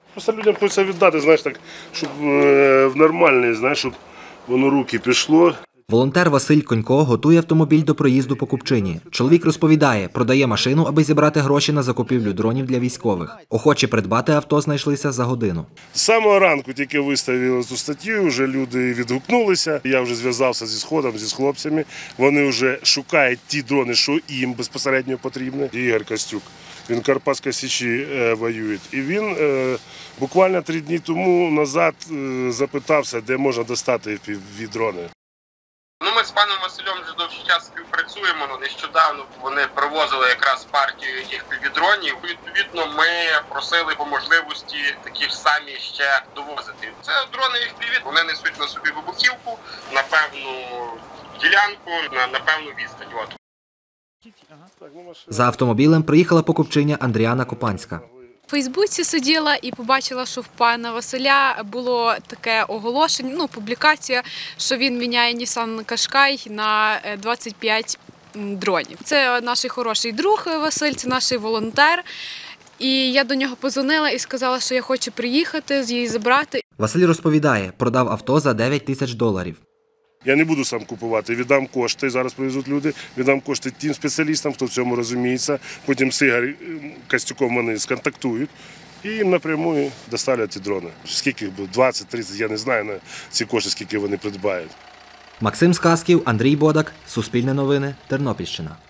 Просто людям хочеться віддати, знаєш, так, щоб в нормальний, знаєш, щоб воно руки пішло. Волонтер Василь Конько готує автомобіль до проїзду по Купчині. Чоловік розповідає, продає машину, аби зібрати гроші на закупівлю дронів для військових. Охочі придбати авто знайшлися за годину. З самого ранку тільки виставили цю статтю, вже люди відгукнулися. Я вже зв'язався зі Сходом, з хлопцями. Вони вже шукають ті дрони, що їм безпосередньо потрібні. Ігор Костюк, він в Карпатській Січі воює. І він буквально 3 дні тому назад запитався, де можна достати дрони. Ми з паном Василем вже довший час співпрацюємо. Нещодавно вони привозили якраз партію їх півдронів. Відповідно, ми просили по можливості такі ж самі ще довозити. Це дрони FPV, вони несуть на собі вибухівку на певну ділянку, на певну відстань. За автомобілем приїхала покупчиня Андріана Копанська. В Фейсбуці сиділа і побачила, що в пана Василя було таке оголошення, публікація, що він міняє Nissan Qashqai на 25 дронів. Це наш хороший друг Василь, це наш волонтер. І я до нього подзвонила і сказала, що я хочу приїхати, її забрати. Василь розповідає, продав авто за $9 000. Я не буду сам купувати, віддам кошти, зараз привезуть люди, віддам кошти тим спеціалістам, хто в цьому розуміється. Потім з Ігорем Костюком вони сконтактують і їм напряму доставлять ці дрони. Скільки буде, 20-30, я не знаю на ці кошти, скільки вони придбають. Максим Сказків, Андрій Бодак, Суспільне новини, Тернопільщина.